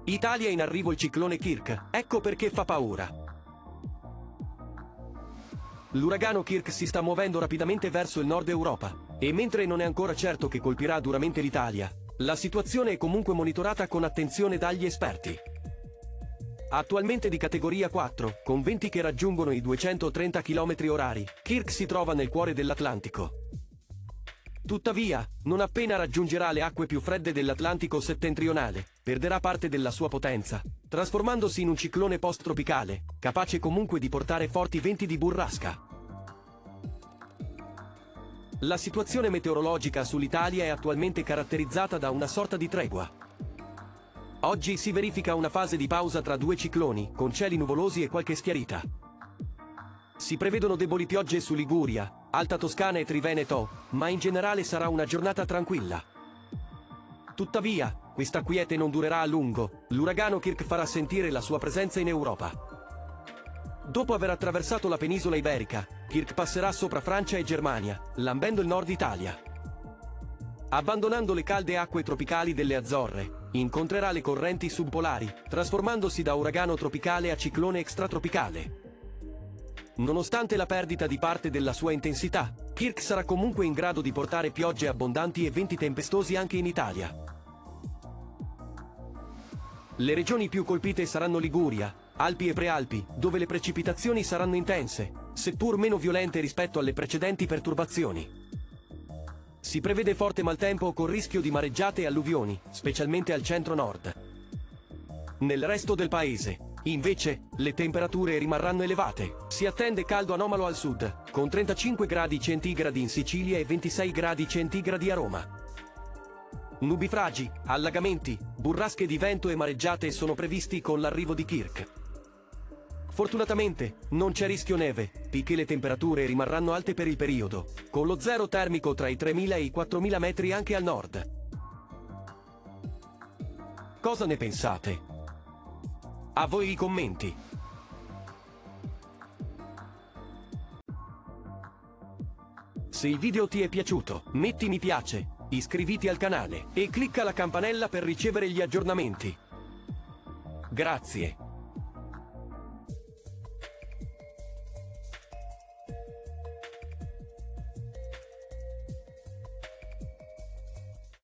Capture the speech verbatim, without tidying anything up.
Italia in arrivo il ciclone Kirk, ecco perché fa paura. L'uragano Kirk si sta muovendo rapidamente verso il nord Europa, e mentre non è ancora certo che colpirà duramente l'Italia, la situazione è comunque monitorata con attenzione dagli esperti. Attualmente di categoria quattro, con venti che raggiungono i duecentotrenta chilometri orari, Kirk si trova nel cuore dell'Atlantico. Tuttavia, non appena raggiungerà le acque più fredde dell'Atlantico settentrionale, perderà parte della sua potenza, trasformandosi in un ciclone post-tropicale, capace comunque di portare forti venti di burrasca. La situazione meteorologica sull'Italia è attualmente caratterizzata da una sorta di tregua. Oggi si verifica una fase di pausa tra due cicloni, con cieli nuvolosi e qualche schiarita. Si prevedono deboli piogge su Liguria, Alta Toscana e Triveneto, ma in generale sarà una giornata tranquilla. Tuttavia, questa quiete non durerà a lungo, l'uragano Kirk farà sentire la sua presenza in Europa. Dopo aver attraversato la penisola iberica, Kirk passerà sopra Francia e Germania, lambendo il nord Italia. Abbandonando le calde acque tropicali delle Azzorre, incontrerà le correnti subpolari, trasformandosi da uragano tropicale a ciclone extratropicale. Nonostante la perdita di parte della sua intensità, Kirk sarà comunque in grado di portare piogge abbondanti e venti tempestosi anche in Italia. Le regioni più colpite saranno Liguria, Alpi e Prealpi, dove le precipitazioni saranno intense, seppur meno violente rispetto alle precedenti perturbazioni. Si prevede forte maltempo con rischio di mareggiate e alluvioni, specialmente al centro-nord. Nel resto del paese, invece, le temperature rimarranno elevate. Si attende caldo anomalo al sud, con trentacinque gradi centigradi in Sicilia e ventisei gradi centigradi a Roma. Nubifragi, allagamenti, burrasche di vento e mareggiate sono previsti con l'arrivo di Kirk. Fortunatamente, non c'è rischio neve, poiché le temperature rimarranno alte per il periodo, con lo zero termico tra i tremila e i quattromila metri anche al nord. Cosa ne pensate? A voi i commenti. Se il video ti è piaciuto, metti mi piace, iscriviti al canale e clicca la campanella per ricevere gli aggiornamenti. Grazie.